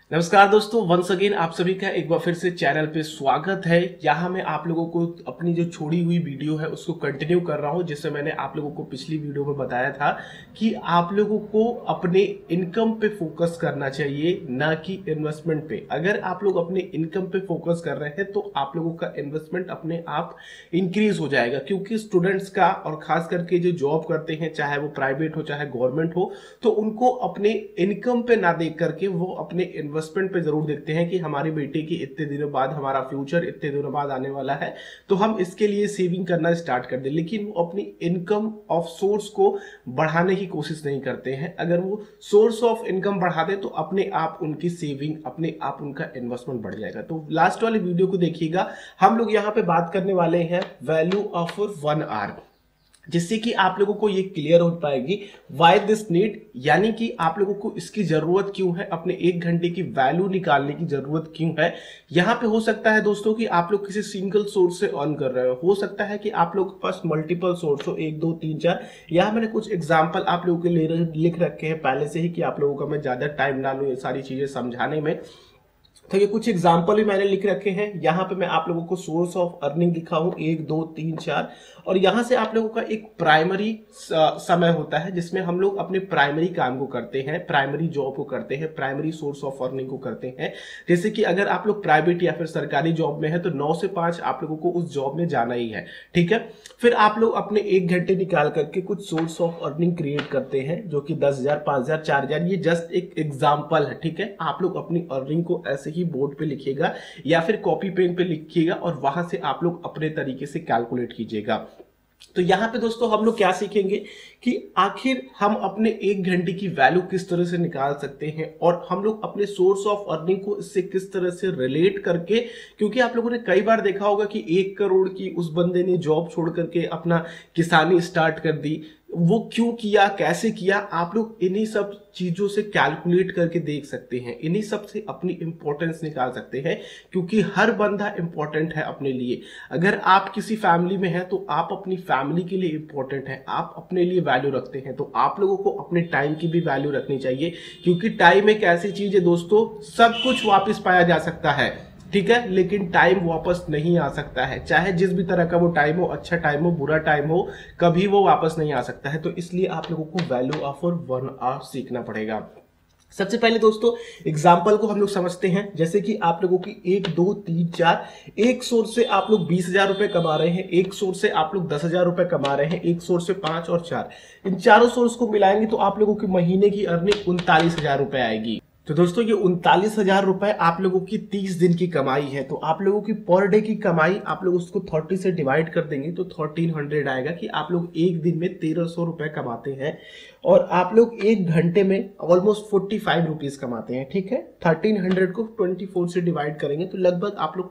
नमस्कार दोस्तों, once again आप सभी का एक बार फिर से चैनल पे स्वागत है। यहाँ मैं आप लोगों को अपनी जो छोड़ी हुई वीडियो है उसको कंटिन्यू कर रहा हूँ, जिससे मैंने आप लोगों को पिछली वीडियो में बताया था कि आप लोगों को अपने इनकम पे फोकस करना चाहिए, ना कि इन्वेस्टमेंट पे। अगर आप लोग अपने इनकम पे फोकस कर रहे हैं तो आप लोगों का इन्वेस्टमेंट अपने आप इंक्रीज हो जाएगा, क्योंकि स्टूडेंट्स का और खास करके जो जॉब करते हैं, चाहे वो प्राइवेट हो चाहे गवर्नमेंट हो, तो उनको अपने इनकम पे ना देख करके वो अपने इन्वेस्टमेंट पे जरूर देखते हैं कि हमारी बेटी की इतने दिनों बाद, हमारा फ्यूचर इतने दिनों बाद आने वाला है, तो हम इसके लिए सेविंग करना स्टार्ट कर दें। लेकिन वो अपनी इनकम ऑफ सोर्स को बढ़ाने की कोशिश नहीं करते हैं। अगर वो सोर्स ऑफ इनकम बढ़ा दे तो अपने आप उनकी सेविंग, अपने आप उनका इन्वेस्टमेंट बढ़ जाएगा। तो लास्ट वाली वीडियो को देखिएगा। हम लोग यहाँ पे बात करने वाले हैं वैल्यू ऑफ 1 आवर, जिससे कि आप लोगों को ये क्लियर हो पाएगी वाई दिस नीड, यानी कि आप लोगों को इसकी जरूरत क्यों है, अपने 1 घंटे की वैल्यू निकालने की जरूरत क्यों है। यहाँ पे हो सकता है दोस्तों कि आप लोग किसी सिंगल सोर्स से अर्न कर रहे हो सकता है कि आप लोग के पास मल्टीपल सोर्स हो, 1 2 3 4। यहाँ मैंने कुछ एग्जाम्पल आप लोगों के लिए लिख रखे हैं पहले से ही, कि आप लोगों का मैं ज्यादा टाइम ना लूं ये सारी चीजें समझाने में। तो ये कुछ एग्जाम्पल भी मैंने लिख रखे हैं। यहाँ पे मैं आप लोगों को सोर्स ऑफ अर्निंग लिखा हूं 1 2 3 4, और यहाँ से आप लोगों का एक प्राइमरी समय होता है जिसमें हम लोग अपने प्राइमरी काम को करते हैं, प्राइमरी जॉब को करते हैं, प्राइमरी सोर्स ऑफ अर्निंग को करते हैं। जैसे कि अगर आप लोग प्राइवेट या फिर सरकारी जॉब में है तो 9 से 5 आप लोगों को उस जॉब में जाना ही है, ठीक है। फिर आप लोग अपने 1 घंटे निकाल करके कुछ सोर्स ऑफ अर्निंग क्रिएट करते हैं, जो कि 10,000 5,000 4,000, ये जस्ट एक एग्जाम्पल है, ठीक है। आप लोग अपनी अर्निंग को ऐसे ही बोर्ड पे लिखिएगा या फिर कॉपी पेन पे लिखिएगा और वहां से आप लोग अपने तरीके से कैलकुलेट कीजिएगा। तो यहां पे दोस्तों हम लोग क्या सीखेंगे कि आखिर हम अपने 1 घंटे की वैल्यू किस तरह से निकाल सकते हैं, और हम लोग अपने सोर्स ऑफ अर्निंग को इससे किस तरह से रिलेट करके, क्योंकि आप लोगों ने कई बार देखा होगा कि 1 करोड़ की उस बंदे ने जॉब छोड़ करके अपना किसानी स्टार्ट कर दी। वो क्यों किया, कैसे किया, आप लोग इन्हीं सब चीजों से कैलकुलेट करके देख सकते हैं, इन्हीं सब से अपनी इंपॉर्टेंस निकाल सकते हैं, क्योंकि हर बंदा इंपॉर्टेंट है अपने लिए। अगर आप किसी फैमिली में हैं तो आप अपनी फैमिली के लिए इंपॉर्टेंट है, आप अपने लिए वैल्यू रखते हैं, तो आप लोगों को अपने टाइम की भी वैल्यू रखनी चाहिए, क्योंकि टाइम एक ऐसी चीज है दोस्तों, सब कुछ वापस पाया जा सकता है, ठीक है, लेकिन टाइम वापस नहीं आ सकता है। चाहे जिस भी तरह का वो टाइम हो, अच्छा टाइम हो, बुरा टाइम हो, कभी वो वापस नहीं आ सकता है। तो इसलिए आप लोगों को वैल्यू ऑफ 1 आवर सीखना पड़ेगा। सबसे पहले दोस्तों एग्जाम्पल को हम लोग समझते हैं। जैसे कि आप लोगों की 1 2 3 4, एक सोर्स से आप लोग 20,000 रुपए कमा रहे हैं, एक सोर्स से आप लोग 10,000 रुपए कमा रहे हैं, एक सोर्स से 5 और 4, इन चारों सोर्स को मिलाएंगे तो आप लोगों की महीने की अर्निंग 39,000 रुपए आएगी। तो दोस्तों ये 39,000 रुपए आप लोगों की 30 दिन की कमाई है। तो आप लोगों की पर डे की कमाई आप लोग उसको 30 से डिवाइड कर देंगे तो 1300 आएगा, कि आप लोग एक दिन में 1300 रुपए कमाते हैं, और आप लोग 1 घंटे में ऑलमोस्ट 45 रुपीज कमाते हैं, ठीक है। 1300 को 24 से डिवाइड करेंगे तो लगभग आप लोग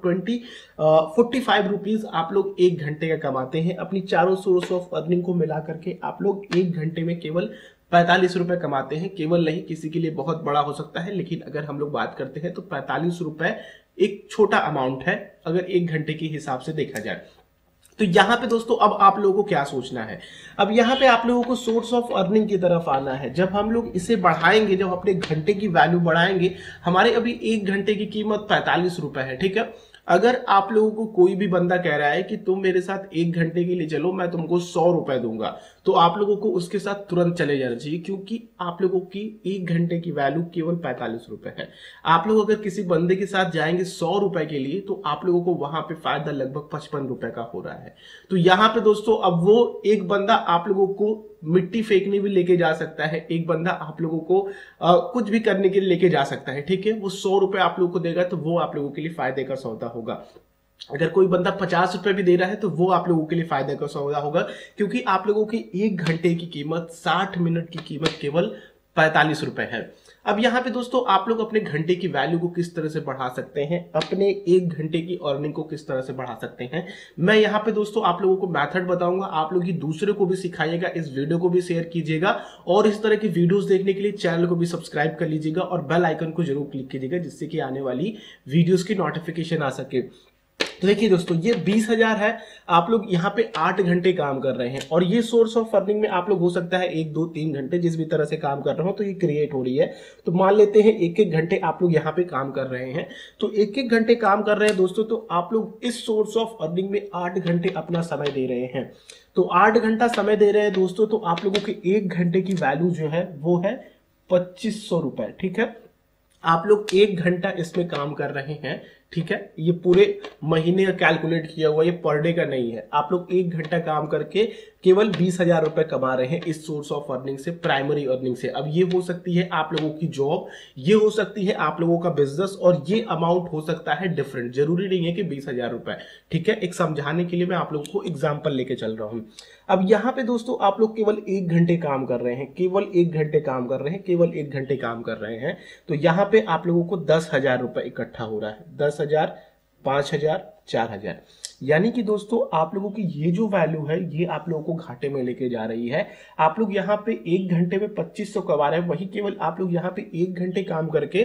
45 रुपीज आप लोग 1 घंटे का कमाते हैं। अपनी चारों सोर्स ऑफ अर्निंग को मिला करके आप लोग 1 घंटे में केवल 45 रुपए कमाते हैं। केवल नहीं, किसी के लिए बहुत बड़ा हो सकता है, लेकिन अगर हम लोग बात करते हैं तो 45 रुपए एक छोटा अमाउंट है अगर 1 घंटे के हिसाब से देखा जाए। तो यहाँ पे दोस्तों अब आप लोगों को क्या सोचना है, अब यहाँ पे आप लोगों को सोर्स ऑफ अर्निंग की तरफ आना है। जब हम लोग इसे बढ़ाएंगे, जब अपने घंटे की वैल्यू बढ़ाएंगे, हमारे अभी 1 घंटे की कीमत 45 रुपए है, ठीक है। अगर आप लोगों को कोई भी बंदा कह रहा है कि तुम मेरे साथ 1 घंटे के लिए चलो, मैं तुमको 100 रुपए दूंगा, तो आप लोगों को उसके साथ तुरंत चले जाना चाहिए, क्योंकि आप लोगों की 1 घंटे की वैल्यू केवल 45 रुपए है। आप लोग अगर किसी बंदे के साथ जाएंगे 100 रुपए के लिए, तो आप लोगों को वहां पे फायदा लगभग 55 रुपए का हो रहा है। तो यहाँ पे दोस्तों अब वो एक बंदा आप लोगों को मिट्टी फेंकने भी लेके जा सकता है, एक बंदा आप लोगों को कुछ भी करने के लिए लेके जा सकता है, ठीक है। वो 100 रुपए आप लोगों को देगा तो वो आप लोगों के लिए फायदे का सौदा होगा। अगर कोई बंदा 50 रुपए भी दे रहा है तो वो आप लोगों के लिए फायदे का सौदा होगा, क्योंकि आप लोगों की 1 घंटे की कीमत, 60 मिनट की कीमत केवल 45 रुपए है। अब यहाँ पे दोस्तों आप लोग अपने घंटे की वैल्यू को किस तरह से बढ़ा सकते हैं, अपने 1 घंटे की अर्निंग को किस तरह से बढ़ा सकते हैं, मैं यहाँ पे दोस्तों आप लोगों को मेथड बताऊंगा। आप लोग ही दूसरे को भी सिखाइएगा, इस वीडियो को भी शेयर कीजिएगा, और इस तरह की वीडियोस देखने के लिए चैनल को भी सब्सक्राइब कर लीजिएगा और बेल आइकन को जरूर क्लिक कीजिएगा, जिससे कि आने वाली वीडियोस की नोटिफिकेशन आ सके। तो देखिए दोस्तों, ये 20,000 है। आप लोग यहाँ पे 8 घंटे काम कर रहे हैं और ये सोर्स ऑफ अर्निंग में आप लोग हो सकता है 1 2 3 घंटे जिस भी तरह से काम कर रहे हो तो ये क्रिएट हो रही है। तो मान लेते हैं 1 घंटे आप लोग यहाँ पे काम कर रहे हैं, तो 1 घंटे काम कर रहे हैं दोस्तों, तो आप लोग इस सोर्स ऑफ अर्निंग में 8 घंटे अपना समय दे रहे हैं। तो 8 घंटा समय दे रहे हैं दोस्तों, तो आप लोगों के 1 घंटे की वैल्यू जो है वो है 2500 रुपए। ठीक है, आप लोग 1 घंटा इसमें काम कर रहे हैं। ठीक है, ये पूरे महीने का कैलकुलेट किया हुआ, ये पर डे का नहीं है। आप लोग 1 घंटा काम करके केवल 20,000 रुपए कमा रहे हैं इस सोर्स ऑफ अर्निंग से, प्राइमरी अर्निंग से। अब ये हो सकती है आप लोगों की जॉब, ये हो सकती है आप लोगों का बिजनेस, और ये अमाउंट हो सकता है डिफरेंट, जरूरी नहीं है कि 20,000 रुपए। ठीक है, एक समझाने के लिए मैं आप लोगों को एग्जाम्पल लेके चल रहा हूं। अब यहाँ पे दोस्तों आप लोग केवल 1 घंटे काम कर रहे हैं, केवल 1 घंटे काम कर रहे हैं, केवल 1 घंटे काम कर रहे हैं, तो यहाँ पे आप लोगों को 10,000 रुपए इकट्ठा हो रहा है। 10,000, 5,000, 4,000, यानी कि दोस्तों आप लोगों की ये जो वैल्यू है ये आप लोगों को घाटे में लेके जा रही है। आप लोग यहाँ पे 1 घंटे में 2500 कमा रहे हैं, वही केवल आप लोग यहाँ पे 1 घंटे काम करके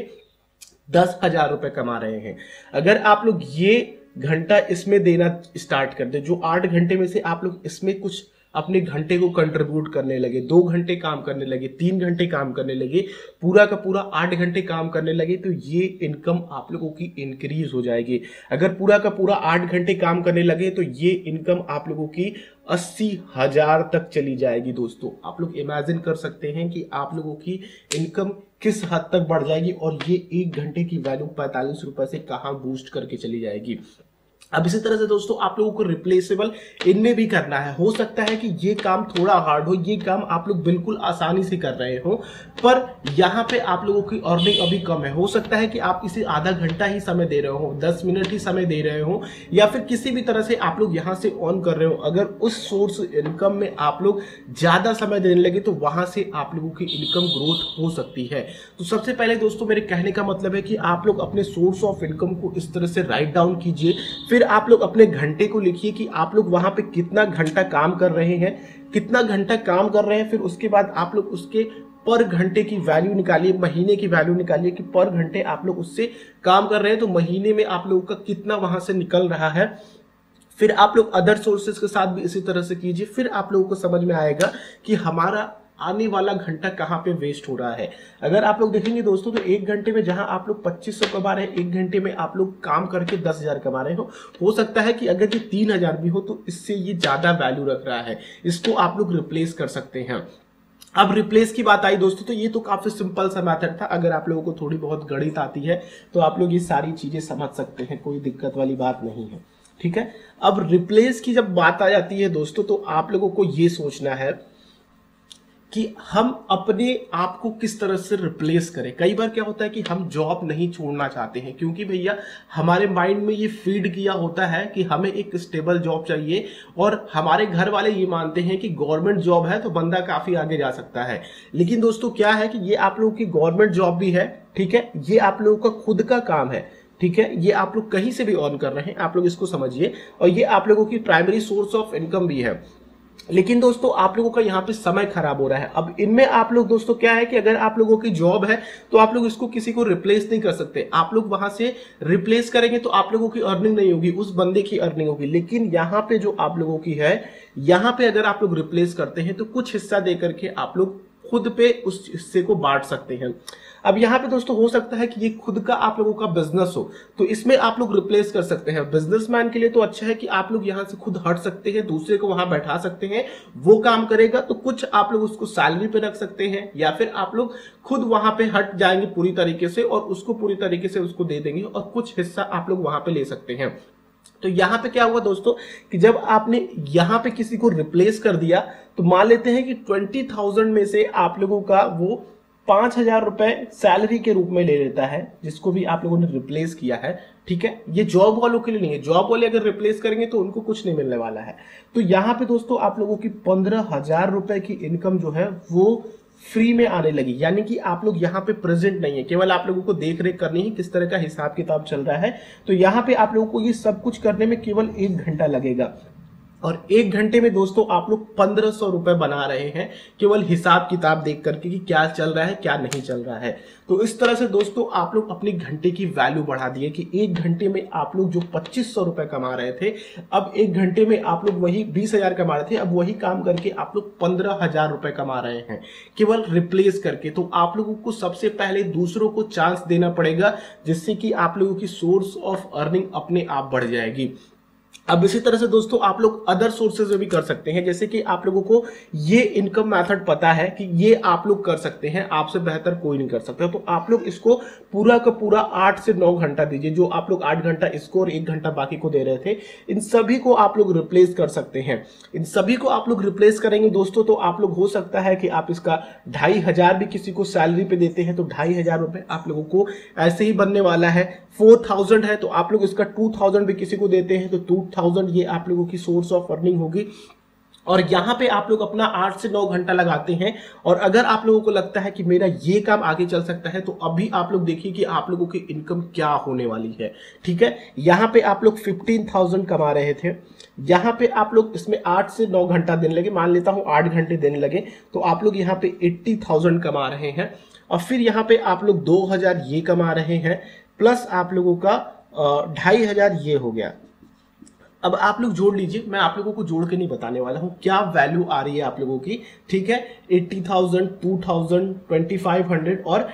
10,000 रुपए कमा रहे हैं। अगर आप लोग ये घंटा इसमें देना स्टार्ट कर दे, जो 8 घंटे में से आप लोग इसमें कुछ अपने घंटे को कंट्रीब्यूट करने लगे, 2 घंटे काम करने लगे, 3 घंटे काम करने लगे, पूरा का पूरा 8 घंटे काम करने लगे, तो ये इनकम आप लोगों की इंक्रीज हो जाएगी। अगर पूरा का पूरा 8 घंटे काम करने लगे तो ये इनकम आप लोगों की 80,000 तक चली जाएगी। दोस्तों आप लोग इमेजिन कर सकते हैं कि आप लोगों की इनकम किस हद तक बढ़ जाएगी, और ये 1 घंटे की वैल्यू 45 रुपए से कहां बूस्ट करके चली जाएगी। अब इसी तरह से दोस्तों आप लोगों को रिप्लेसेबल इनमें भी करना है। हो सकता है कि ये काम थोड़ा हार्ड हो, ये काम आप लोग बिल्कुल आसानी से कर रहे हो, पर यहाँ पे आप लोगों की अर्निंग अभी कम है। हो सकता है कि आप इसे आधा घंटा ही समय दे रहे हो, 10 मिनट ही समय दे रहे हो, या फिर किसी भी तरह से आप लोग यहाँ से ऑन कर रहे हो। अगर उस सोर्स इनकम में आप लोग ज्यादा समय देने लगे तो वहां से आप लोगों की इनकम ग्रोथ हो सकती है। तो सबसे पहले दोस्तों मेरे कहने का मतलब है कि आप लोग अपने सोर्स ऑफ इनकम को इस तरह से राइट डाउन कीजिए, फिर आप लोग अपने घंटे को लिखिए कि आप लोग वहां पे कितना घंटा काम कर रहे हैं, कितना घंटा काम कर रहे हैं। फिर उसके बाद आप लोग उसके पर घंटे की वैल्यू निकालिए, महीने की वैल्यू निकालिए कि पर घंटे आप लोग उससे काम कर रहे हैं तो महीने में आप लोगों का कितना वहां से निकल रहा है। फिर आप लोग अदर सोर्सेज के साथ भी इसी तरह से कीजिए, फिर आप लोगों को समझ में आएगा कि हमारा आने वाला घंटा कहां पे वेस्ट हो रहा है। अगर आप लोग देखेंगे दोस्तों तो 1 घंटे में जहां आप लोग 2500 कमा रहे हैं, 1 घंटे में आप लोग काम करके 10,000 कमा रहे हो सकता है कि अगर ये 3,000 भी हो तो इससे ये ज्यादा वैल्यू रख रहा है, इसको आप लोग रिप्लेस कर सकते हैं। अब रिप्लेस की बात आई दोस्तों, तो ये तो काफी सिंपल सा मेथड था। अगर आप लोगों को थोड़ी बहुत गणित आती है तो आप लोग ये सारी चीजें समझ सकते हैं, कोई दिक्कत वाली बात नहीं है। ठीक है, अब रिप्लेस की जब बात आ जाती है दोस्तों तो आप लोगों को ये सोचना है कि हम अपने आप को किस तरह से रिप्लेस करें। कई बार क्या होता है कि हम जॉब नहीं छोड़ना चाहते हैं, क्योंकि भैया हमारे माइंड में ये फीड किया होता है कि हमें एक स्टेबल जॉब चाहिए, और हमारे घर वाले ये मानते हैं कि गवर्नमेंट जॉब है तो बंदा काफी आगे जा सकता है। लेकिन दोस्तों क्या है कि ये आप लोगों की गवर्नमेंट जॉब भी है, ठीक है, ये आप लोगों का खुद का काम है, ठीक है, ये आप लोग कहीं से भी ऑन कर रहे हैं, आप लोग इसको समझिए, और ये आप लोगों की प्राइमरी सोर्स ऑफ इनकम भी है। लेकिन दोस्तों आप लोगों का यहाँ पे समय खराब हो रहा है। अब इनमें आप लोग दोस्तों क्या है कि अगर आप लोगों की जॉब है तो आप लोग इसको किसी को रिप्लेस नहीं कर सकते। आप लोग वहां से रिप्लेस करेंगे तो आप लोगों की अर्निंग नहीं होगी, उस बंदे की अर्निंग होगी। लेकिन यहाँ पे जो आप लोगों की है, यहाँ पे अगर आप लोग रिप्लेस करते हैं तो कुछ हिस्सा दे करके आप लोग खुद पे उस हिस्से को बांट सकते हैं। अब यहाँ पे दोस्तों हो सकता है कि ये खुद का आप लोगों का बिजनेस हो तो इसमें आप लोग रिप्लेस कर सकते हैं। बिजनेसमैन के लिए तो अच्छा है कि आप लोग यहाँ से खुद हट सकते हैं, दूसरे को वहां बैठा सकते हैं, वो काम करेगा, तो कुछ आप लोग उसको सैलरी पे रख सकते हैं, या फिर आप लोग खुद वहां पे हट जाएंगे पूरी तरीके से और उसको पूरी तरीके से उसको दे देंगे, और कुछ हिस्सा आप लोग वहां पे ले सकते हैं। तो यहां पे क्या हुआ दोस्तों कि जब आपने यहां पे किसी को रिप्लेस कर दिया तो मान लेते हैं कि 20,000 में से आप लोगों का वो 5,000 रुपए सैलरी के रूप में ले लेता है, जिसको भी आप लोगों ने रिप्लेस किया है। ठीक है, ये जॉब वालों के लिए नहीं है, जॉब वाले अगर रिप्लेस करेंगे तो उनको कुछ नहीं मिलने वाला है। तो यहाँ पे दोस्तों आप लोगों की 15,000 रुपए की इनकम जो है वो फ्री में आने लगी, यानी कि आप लोग यहाँ पे प्रेजेंट नहीं है, केवल आप लोगों को देख रेख करनी है किस तरह का हिसाब किताब चल रहा है। तो यहाँ पे आप लोगों को ये सब कुछ करने में केवल 1 घंटा लगेगा। और 1 घंटे में दोस्तों आप लोग 1500 रुपए बना रहे हैं, केवल हिसाब किताब देख करके कि क्या चल रहा है क्या नहीं चल रहा है। तो इस तरह से दोस्तों आप लोग अपनी घंटे की वैल्यू बढ़ा दिए कि 1 घंटे में आप लोग जो 2500 रुपए कमा रहे थे, अब 1 घंटे में आप लोग वही 20,000 कमा रहे थे, अब वही काम करके आप लोग 15,000 रुपए कमा रहे हैं, केवल रिप्लेस करके। तो आप लोगों को सबसे पहले दूसरों को चांस देना पड़ेगा, जिससे कि आप लोगों की सोर्स ऑफ अर्निंग अपने आप बढ़ जाएगी। अब इसी तरह से दोस्तों आप लोग अदर सोर्सेज में भी कर सकते हैं, जैसे कि आप लोगों को ये इनकम मेथड पता है कि ये आप लोग कर सकते हैं, आपसे बेहतर कोई नहीं कर सकता। तो आप लोग इसको पूरा का पूरा 8 से 9 घंटा दीजिए। जो आप लोग 8 घंटा इसको और 1 घंटा बाकी को दे रहे थे, इन सभी को आप लोग रिप्लेस कर सकते हैं। इन सभी को आप लोग रिप्लेस करेंगे दोस्तों, तो आप लोग हो सकता है कि आप इसका 2,500 भी किसी को सैलरी पे देते हैं, तो 2,500 रुपए आप लोगों को ऐसे ही बनने वाला है। 4,000 है तो आप लोग इसका 2,000 भी किसी को देते हैं, तो 2,000 ये आप लोगों की सोर्स ऑफ अर्निंग होगी। और यहाँ पे आप लोग अपना 8 से 9 घंटा लगाते हैं, और अगर आप लोगों को लगता है कि मेरा ये काम आगे चल सकता है, तो अभी आप लोग देखिए कि आप लोगों की इनकम क्या होने वाली है। ठीक है, यहाँ पे आप लोग 15,000 कमा रहे थे, यहाँ पे आप लोग इसमें 8 से 9 घंटा देने लगे, मान लेता हूँ 8 घंटे देने लगे, तो आप लोग यहाँ पे 80,000 कमा रहे हैं। और फिर यहाँ पे आप लोग 2,000 ये कमा रहे हैं, प्लस आप लोगों का 2,500 ये हो गया। अब आप लोग जोड़ लीजिए, मैं आप लोगों को जोड़ के नहीं बताने वाला हूं क्या वैल्यू आ रही है आप लोगों की। ठीक है, 80,000, 2,000, 2,500 और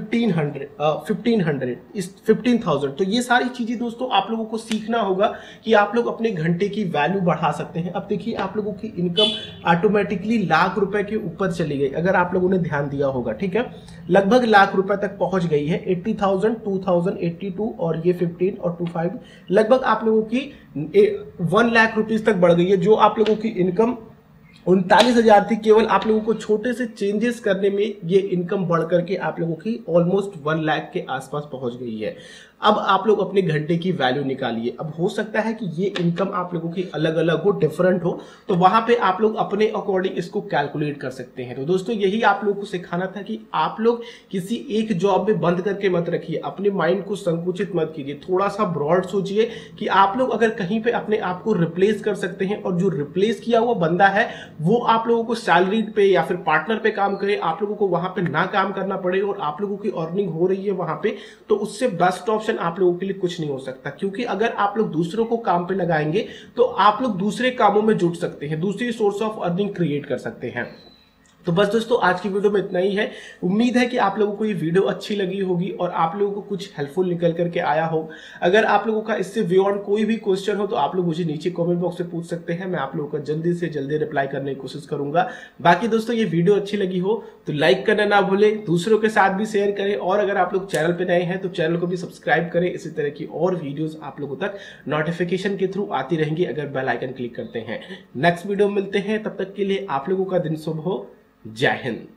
1,500 इस 15,000। तो ये सारी चीजें दोस्तों आप लोगों को सीखना होगा कि आप लोग अपने घंटे की वैल्यू बढ़ा सकते हैं। अब देखिए आप लोगों की इनकम ऑटोमेटिकली लाख रुपए के ऊपर चली गई, अगर आप लोगों ने ध्यान दिया होगा। ठीक है, लगभग लाख रुपए तक पहुंच गई है। 80,000, 2,000, 82 और ये 15 और 25, लगभग आप लोगों की 1 लाख रुपीज तक बढ़ गई है। जो आप लोगों की इनकम 39,000 थी, केवल आप लोगों को छोटे से चेंजेस करने में ये इनकम बढ़ करके आप लोगों की ऑलमोस्ट 1 लाख के आसपास पहुंच गई है। अब आप लोग अपने घंटे की वैल्यू निकालिए। अब हो सकता है कि ये इनकम आप लोगों की अलग अलग हो, डिफरेंट हो, तो वहां पे आप लोग अपने अकॉर्डिंग इसको कैलकुलेट कर सकते हैं। तो दोस्तों यही आप लोगों को सिखाना था कि आप लोग किसी एक जॉब में बंद करके मत रखिए, अपने माइंड को संकुचित मत कीजिए, थोड़ा सा ब्रॉड सोचिए कि आप लोग अगर कहीं पे अपने आप को रिप्लेस कर सकते हैं, और जो रिप्लेस किया हुआ बंदा है वो आप लोगों को सैलरी पे या फिर पार्टनर पे काम करे, आप लोगों को वहां पे ना काम करना पड़े और आप लोगों की अर्निंग हो रही है वहां पे, तो उससे बेस्ट ऑप्शन आप लोगों के लिए कुछ नहीं हो सकता। क्योंकि अगर आप लोग दूसरों को काम पे लगाएंगे तो आप लोग दूसरे कामों में जुट सकते हैं, दूसरी सोर्स ऑफ अर्निंग क्रिएट कर सकते हैं। तो बस दोस्तों आज की वीडियो में इतना ही है। उम्मीद है कि आप लोगों को ये वीडियो अच्छी लगी होगी और आप लोगों को कुछ हेल्पफुल निकल करके आया हो। अगर आप लोगों का इससे बियॉन्ड कोई भी क्वेश्चन हो तो आप लोग मुझे नीचे कमेंट बॉक्स में पूछ सकते हैं, मैं आप लोगों का जल्दी से जल्दी रिप्लाई करने की कोशिश करूंगा। बाकी दोस्तों ये वीडियो अच्छी लगी हो तो लाइक करना ना भूलें, दूसरों के साथ भी शेयर करें, और अगर आप लोग चैनल पर नए हैं तो चैनल को भी सब्सक्राइब करें। इसी तरह की और वीडियोज आप लोगों तक नोटिफिकेशन के थ्रू आती रहेंगी अगर बेल आइकन क्लिक करते हैं। नेक्स्ट वीडियो में मिलते हैं, तब तक के लिए आप लोगों का दिन शुभ हो। जय हिंद।